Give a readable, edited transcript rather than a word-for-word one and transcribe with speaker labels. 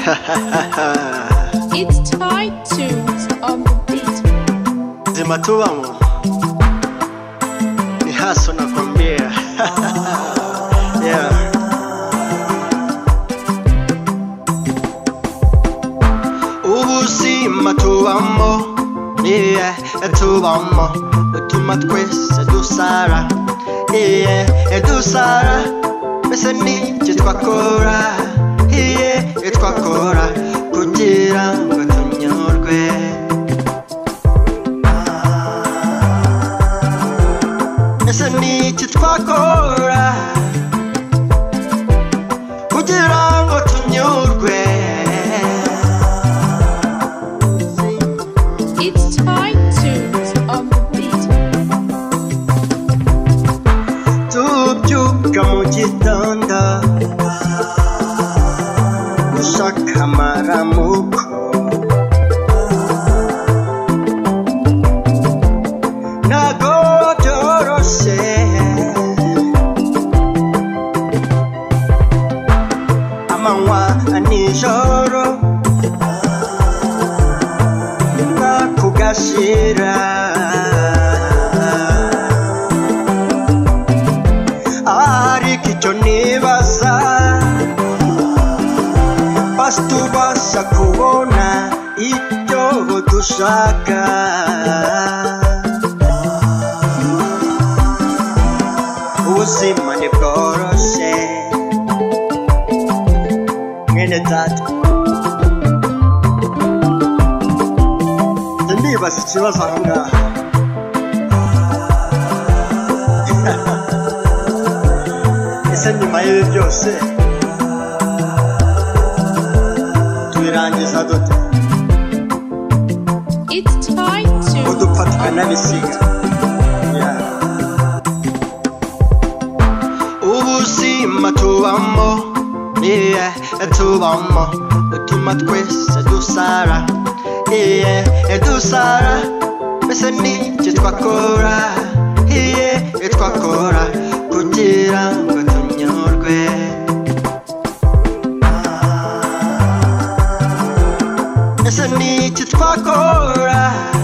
Speaker 1: It's tied to on the beat.
Speaker 2: Zima tuwamo ni haso nakwambia. Yeah. Ubuzima tubamo, yeah, tubamo utuma twese dusara, yeah, dusara mbese n'icyo twakora, yeah, twakora kugira ngo tunyorwe. Mbese n'icyo twakora kugira ngo tunyorwe.
Speaker 1: It's tied to on the beat.
Speaker 2: Tubyuka mu gitondo ushaka amaramuko, ntago byoroshye amanywa nijoro nakugashira, ariko icyo nibaza basi tubasha kubona icyo dushaka. Ubuzima ntibworoshye mwene data, ndibaza ikibazo aha ngaha. Ese nyuma y'ibi byose tubirangiza dute?
Speaker 1: It's tied to
Speaker 2: Udupfa tukanabisiga. Ubuzima tubamo, yeah, tubamo utuma twese dusara, yeah, dusara mbese n'icyo twakora, yeah, twakora kugira ngo tunyorwe. Mbese n'icyo twakora